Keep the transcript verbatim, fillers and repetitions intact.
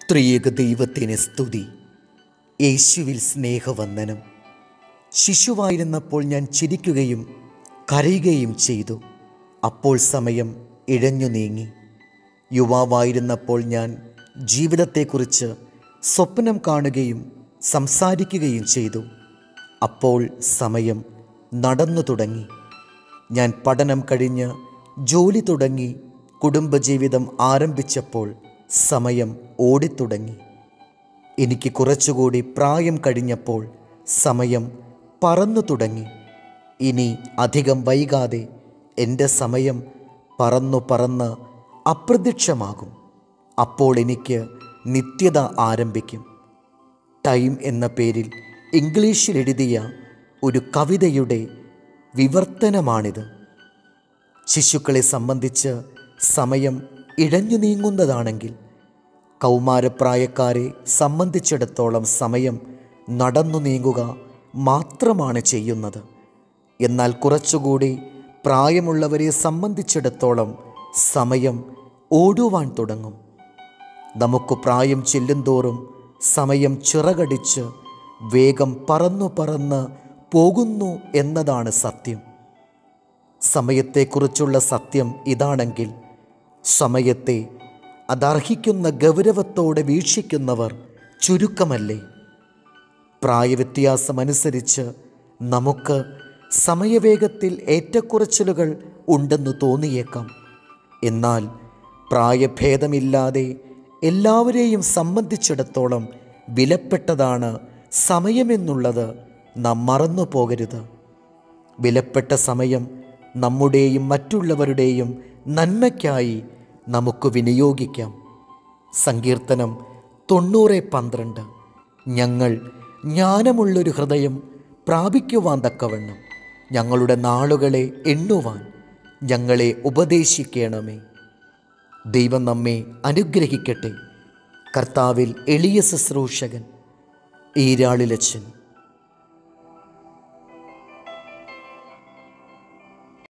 ത്രിയേക ദൈവത്തിന് സ്തുതി. യേശുവിൽ സ്നേഹവന്ദനം. ശിശുവായിരുന്നപ്പോൾ ഞാൻ ചിരിക്കുകയും കരയുകയും ചെയ്തു. അപ്പോൾ സമയം ഇഴഞ്ഞു നീങ്ങി. യുവാവായിരുന്നപ്പോൾ ഞാൻ ജീവിതത്തെക്കുറിച്ച് സ്വപ്നം കാണുകയും സംസാരിക്കുകയും ചെയ്തു. അപ്പോൾ സമയം നടന്നു തുടങ്ങി. ഞാൻ പഠനം കഴിഞ്ഞ് ജോലി തുടങ്ങി കുടുംബജീവിതം ആരംഭിച്ചപ്പോൾ സമയം ഓടിത്തുടങ്ങി. എനിക്ക് കുറച്ചുകൂടി പ്രായം കഴിഞ്ഞപ്പോൾ സമയം പറന്നു തുടങ്ങി. ഇനി അധികം വൈകാതെ എൻ്റെ സമയം പറന്നു പറന്ന് അപ്രത്യക്ഷമാകും. അപ്പോൾ എനിക്ക് നിത്യത ആരംഭിക്കും. ടൈം എന്ന പേരിൽ ഇംഗ്ലീഷിൽ എഴുതിയ ഒരു കവിതയുടെ വിവർത്തനമാണിത്. ശിശുക്കളെ സംബന്ധിച്ച് സമയം ഇഴഞ്ഞു നീങ്ങുന്നതാണെങ്കിൽ കൗമാരപ്രായക്കാരെ സംബന്ധിച്ചിടത്തോളം സമയം നടന്നു നീങ്ങുക മാത്രമാണ് ചെയ്യുന്നത്. എന്നാൽ കുറച്ചുകൂടി പ്രായമുള്ളവരെ സംബന്ധിച്ചിടത്തോളം സമയം ഓടുവാൻ തുടങ്ങും. നമുക്ക് പ്രായം ചെല്ലുന്തോറും സമയം ചിറകടിച്ച് വേഗം പറന്നു പറന്ന് പോകുന്നു എന്നതാണ് സത്യം. സമയത്തെക്കുറിച്ചുള്ള സത്യം ഇതാണെങ്കിൽ സമയത്തെ അതർഹിക്കുന്ന ഗൗരവത്തോടെ വീക്ഷിക്കുന്നവർ ചുരുക്കമല്ലേ? പ്രായവ്യത്യാസമനുസരിച്ച് നമുക്ക് സമയവേഗത്തിൽ ഏറ്റക്കുറച്ചിലുകൾ ഉണ്ടെന്ന് തോന്നിയേക്കാം. എന്നാൽ പ്രായഭേദമില്ലാതെ എല്ലാവരെയും സംബന്ധിച്ചിടത്തോളം വിലപ്പെട്ടതാണ് സമയമെന്നുള്ളത് നാം മറന്നു പോകരുത്. വിലപ്പെട്ട സമയം നമ്മുടെയും മറ്റുള്ളവരുടെയും നന്മയ്ക്കായി നമുക്ക് വിനിയോഗിക്കാം. സങ്കീർത്തനം തൊണ്ണൂറ് പന്ത്രണ്ട്. ഞങ്ങൾ ജ്ഞാനമുള്ളൊരു ഹൃദയം പ്രാപിക്കുവാൻ തക്കവണ്ണം ഞങ്ങളുടെ നാളുകളെ എണ്ണുവാൻ ഞങ്ങളെ ഉപദേശിക്കണമേ. ദൈവം നമ്മെ അനുഗ്രഹിക്കട്ടെ. കർത്താവിൽ എളിയ ശുശ്രൂഷകൻ ഈരാളിലച്ചൻ.